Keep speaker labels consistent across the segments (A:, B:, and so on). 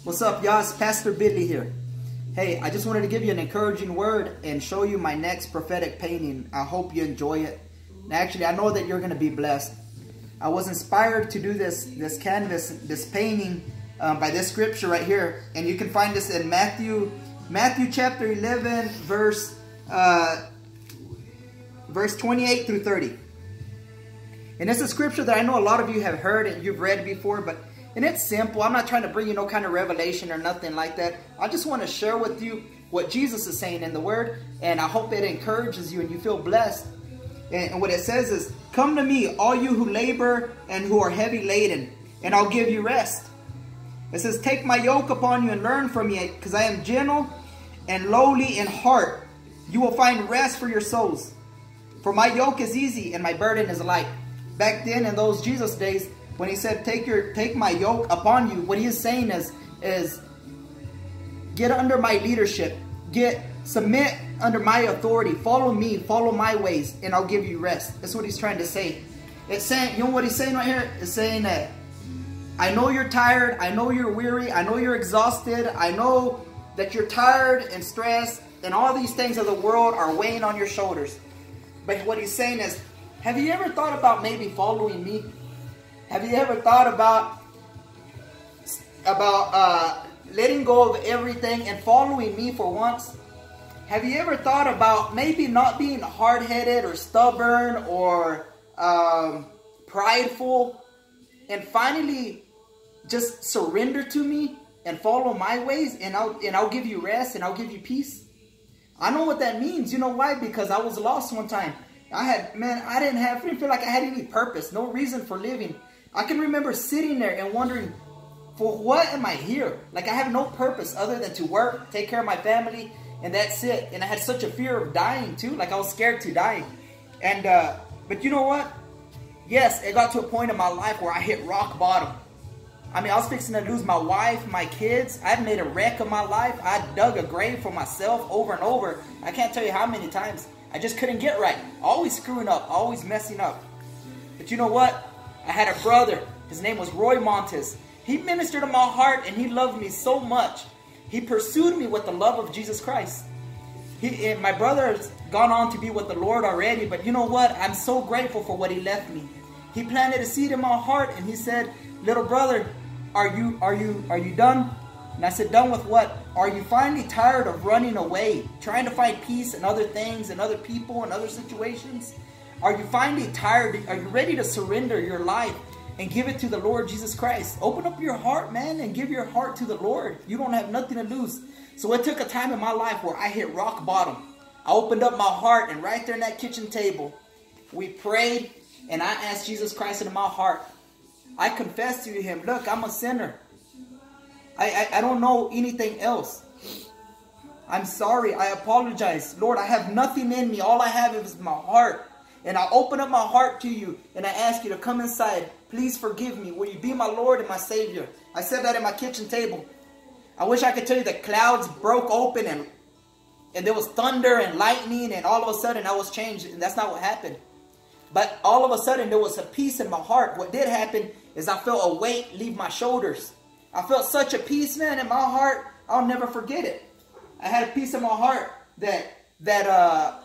A: What's up, y'all? It's Pastor Billy here. Hey, I just wanted to give you an encouraging word and show you my next prophetic painting. I hope you enjoy it. And actually, I know that you're going to be blessed. I was inspired to do this canvas, this painting by this scripture right here. And you can find this in Matthew chapter 11, verse 28 through 30. And it's a scripture that I know a lot of you have heard and you've read before, and it's simple. I'm not trying to bring you no kind of revelation or nothing like that. I just want to share with you what Jesus is saying in the Word, and I hope it encourages you and you feel blessed. And what it says is, "Come to me, all you who labor and who are heavy laden, and I'll give you rest." It says, "Take my yoke upon you and learn from me, because I am gentle and lowly in heart. You will find rest for your souls. For my yoke is easy and my burden is light." Back then in those Jesus days, when he said, take my yoke upon you, what he is saying is get under my leadership. Submit under my authority. Follow me, follow my ways, and I'll give you rest. That's what he's trying to say. It's saying, you know what he's saying right here? It's saying that I know you're tired, I know you're weary, I know you're exhausted, I know that you're tired and stressed, and all these things of the world are weighing on your shoulders. But what he's saying is, have you ever thought about maybe following me? Have you ever thought about letting go of everything and following me for once? Have you ever thought about maybe not being hard-headed or stubborn or prideful, and finally just surrender to me and follow my ways, and I'll give you rest and I'll give you peace? I know what that means. You know why? Because I was lost one time. I didn't feel like I had any purpose, no reason for living. I can remember sitting there and wondering, for what am I here? Like, I have no purpose other than to work, take care of my family, and that's it. And I had such a fear of dying too. Like, I was scared to die. And but you know what? Yes, it got to a point in my life where I hit rock bottom. I mean, I was fixing to lose my wife, my kids. I'd made a wreck of my life. I dug a grave for myself over and over. I can't tell you how many times. I just couldn't get right. Always screwing up, always messing up. But you know what? I had a brother. His name was Roy Montes. He ministered to my heart and he loved me so much. He pursued me with the love of Jesus Christ. My brother has gone on to be with the Lord already, but you know what? I'm so grateful for what he left me. He planted a seed in my heart and he said, "Little brother, are you done?" And I said, "Done with what? Are you finally tired of running away, trying to find peace in other things and other people and other situations? Are you finally tired? Are you ready to surrender your life and give it to the Lord Jesus Christ? Open up your heart, man, and give your heart to the Lord. You don't have nothing to lose." So it took a time in my life where I hit rock bottom. I opened up my heart, and right there in that kitchen table, we prayed, and I asked Jesus Christ into my heart. I confessed to him, "Look, I'm a sinner. I don't know anything else. I'm sorry. I apologize. Lord, I have nothing in me. All I have is my heart. And I open up my heart to you, and I ask you to come inside. Please forgive me. Will you be my Lord and my Savior?" I said that at my kitchen table. I wish I could tell you the clouds broke open and there was thunder and lightning, and all of a sudden I was changed, and that's not what happened. But all of a sudden there was a peace in my heart. What did happen is I felt a weight leave my shoulders. I felt such a peace, man, in my heart. I'll never forget it. I had a peace in my heart that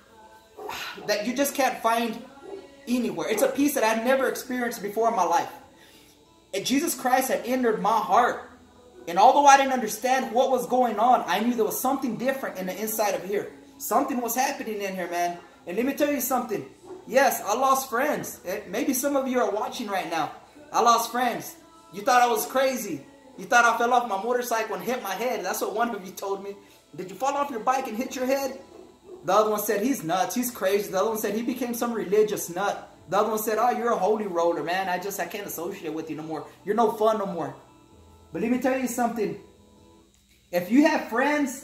A: you just can't find anywhere. It's a peace that I've never experienced before in my life. And Jesus Christ had entered my heart. And although I didn't understand what was going on, I knew there was something different in the inside of here. Something was happening in here, man. And let me tell you something. Yes, I lost friends. Maybe some of you are watching right now. I lost friends. You thought I was crazy. You thought I fell off my motorcycle and hit my head. That's what one of you told me. "Did you fall off your bike and hit your head?" The other one said, "He's nuts. He's crazy." The other one said, "He became some religious nut." The other one said, "Oh, you're a holy roller, man. I can't associate with you no more. You're no fun no more." But let me tell you something. If you have friends,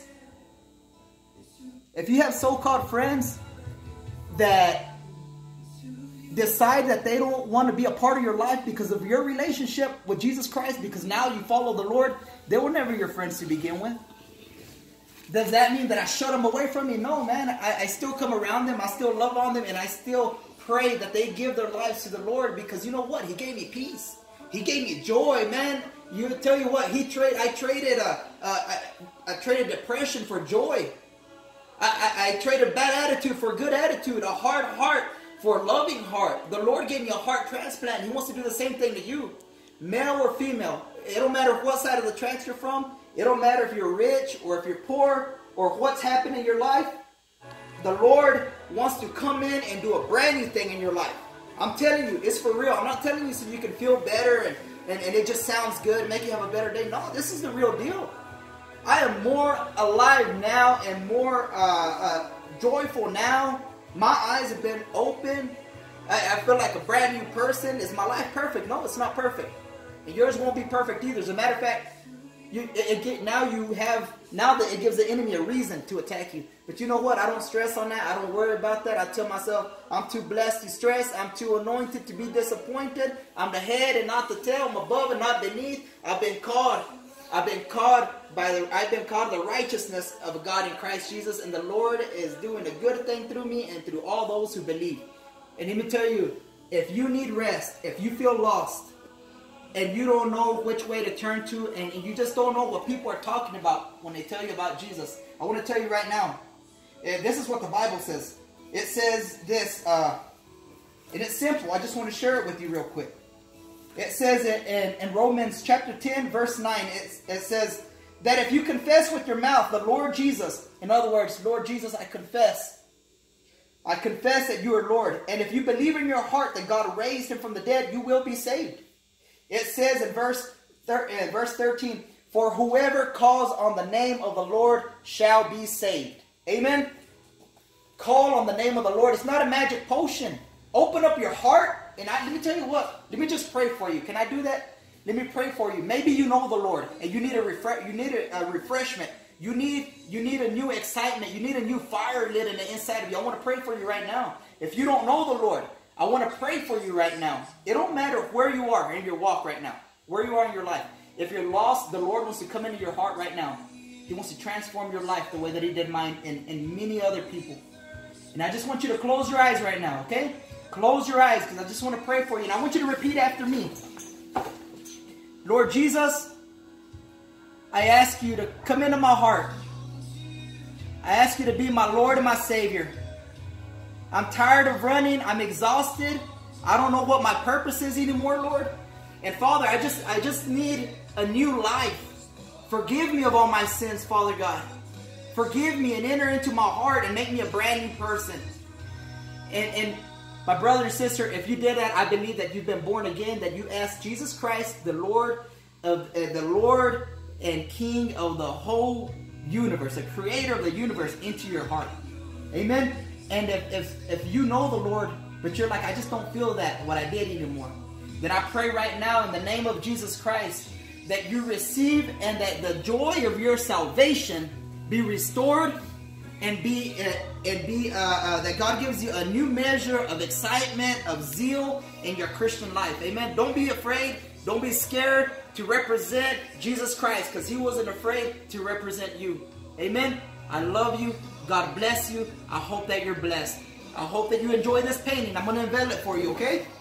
A: if you have so-called friends that decide that they don't want to be a part of your life because of your relationship with Jesus Christ, because now you follow the Lord, they were never your friends to begin with. Does that mean that I shut them away from me? No, man. I still come around them. I still love on them. And I still pray that they give their lives to the Lord, because you know what? He gave me peace. He gave me joy, man. You tell you what, I traded depression for joy. I traded bad attitude for good attitude, a hard heart for a loving heart. The Lord gave me a heart transplant. He wants to do the same thing to you, male or female. It don't matter what side of the tracks you're from. It don't matter if you're rich or if you're poor or what's happened in your life. The Lord wants to come in and do a brand new thing in your life. I'm telling you, it's for real. I'm not telling you so you can feel better and it just sounds good, make you have a better day. No, this is the real deal. I am more alive now and more joyful now. My eyes have been open. I feel like a brand new person. Is my life perfect? No, it's not perfect. And yours won't be perfect either. As a matter of fact, now that it gives the enemy a reason to attack you. But you know what? I don't stress on that. I don't worry about that. I tell myself, I'm too blessed to stress. I'm too anointed to be disappointed. I'm the head and not the tail. I'm above and not beneath. I've been called the righteousness of God in Christ Jesus, and the Lord is doing a good thing through me and through all those who believe. And let me tell you, if you need rest, if you feel lost, and you don't know which way to turn to, and you just don't know what people are talking about when they tell you about Jesus, I want to tell you right now, this is what the Bible says. It says this, and it's simple. I just want to share it with you real quick. It says in Romans chapter 10, verse 9, it says that if you confess with your mouth the Lord Jesus, in other words, Lord Jesus, I confess that you are Lord. And if you believe in your heart that God raised him from the dead, you will be saved. It says in verse 13, for whoever calls on the name of the Lord shall be saved. Amen? Call on the name of the Lord. It's not a magic potion. Open up your heart. And let me tell you what. Let me just pray for you. Can I do that? Let me pray for you. Maybe you know the Lord and you need a refreshment. You need a new excitement. You need a new fire lit in the inside of you. I want to pray for you right now. If you don't know the Lord, I want to pray for you right now. It don't matter where you are in your walk right now, where you are in your life. If you're lost, the Lord wants to come into your heart right now. He wants to transform your life the way that he did mine and many other people. And I just want you to close your eyes right now, okay? Close your eyes because I just want to pray for you. And I want you to repeat after me. Lord Jesus, I ask you to come into my heart. I ask you to be my Lord and my Savior. I'm tired of running. I'm exhausted. I don't know what my purpose is anymore, Lord. And Father, I just need a new life. Forgive me of all my sins, Father God. Forgive me and enter into my heart and make me a brand new person. And my brother and sister, if you did that, I believe that you've been born again, that you asked Jesus Christ, the Lord and King of the whole universe, the creator of the universe, into your heart. Amen? And if you know the Lord, but you're like, I just don't feel what I did anymore, then I pray right now in the name of Jesus Christ that you receive and that the joy of your salvation be restored and that God gives you a new measure of excitement, of zeal in your Christian life. Amen. Don't be afraid. Don't be scared to represent Jesus Christ because he wasn't afraid to represent you. Amen. I love you. God bless you. I hope that you're blessed. I hope that you enjoy this painting. I'm going to unveil it for you, okay?